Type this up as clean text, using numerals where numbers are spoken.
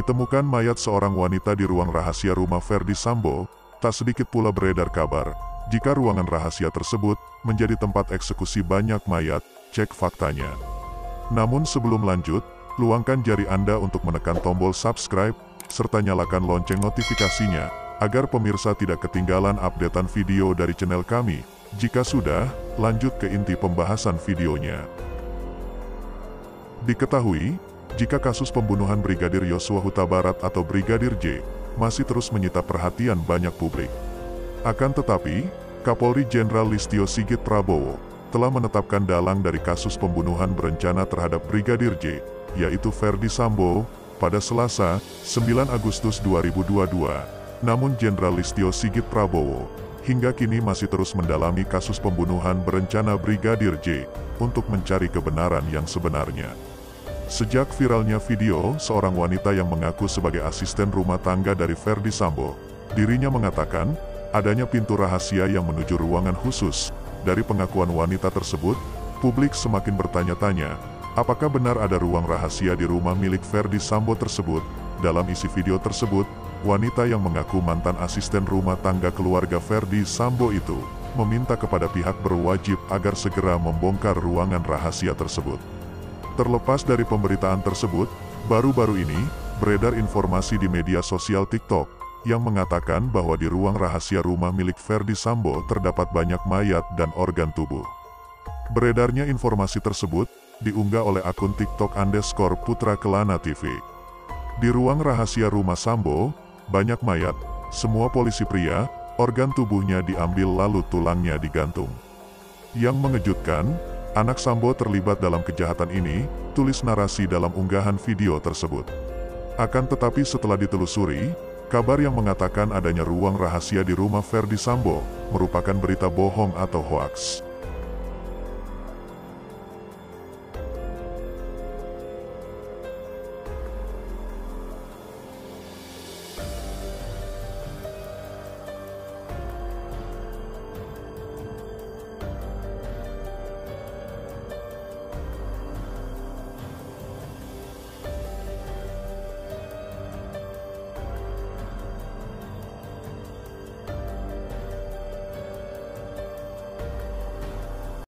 Ditemukan mayat seorang wanita di ruang rahasia rumah Ferdy Sambo, tak sedikit pula beredar kabar jika ruangan rahasia tersebut menjadi tempat eksekusi banyak mayat. Cek faktanya. Namun sebelum lanjut, luangkan jari Anda untuk menekan tombol subscribe, serta nyalakan lonceng notifikasinya, agar pemirsa tidak ketinggalan updatean video dari channel kami. Jika sudah, lanjut ke inti pembahasan videonya. Diketahui, jika kasus pembunuhan Brigadir Yosua Huta Barat atau Brigadir J masih terus menyita perhatian banyak publik. Akan tetapi, Kapolri Jenderal Listio Sigit Prabowo telah menetapkan dalang dari kasus pembunuhan berencana terhadap Brigadir J, yaitu Ferdy Sambo, pada Selasa, 9 Agustus 2022. Namun Jenderal Listio Sigit Prabowo hingga kini masih terus mendalami kasus pembunuhan berencana Brigadir J untuk mencari kebenaran yang sebenarnya. Sejak viralnya video seorang wanita yang mengaku sebagai asisten rumah tangga dari Ferdy Sambo, dirinya mengatakan adanya pintu rahasia yang menuju ruangan khusus. Dari pengakuan wanita tersebut, publik semakin bertanya-tanya, apakah benar ada ruang rahasia di rumah milik Ferdy Sambo tersebut? Dalam isi video tersebut, wanita yang mengaku mantan asisten rumah tangga keluarga Ferdy Sambo itu meminta kepada pihak berwajib agar segera membongkar ruangan rahasia tersebut. Terlepas dari pemberitaan tersebut, baru-baru ini beredar informasi di media sosial TikTok yang mengatakan bahwa di ruang rahasia rumah milik Ferdy Sambo terdapat banyak mayat dan organ tubuh. Beredarnya informasi tersebut diunggah oleh akun TikTok _Putra Kelana TV. Di ruang rahasia rumah Sambo, banyak mayat, semua polisi pria, organ tubuhnya diambil lalu tulangnya digantung. Yang mengejutkan, anak Sambo terlibat dalam kejahatan ini, tulis narasi dalam unggahan video tersebut. Akan tetapi setelah ditelusuri, kabar yang mengatakan adanya ruang rahasia di rumah Ferdy Sambo merupakan berita bohong atau hoaks.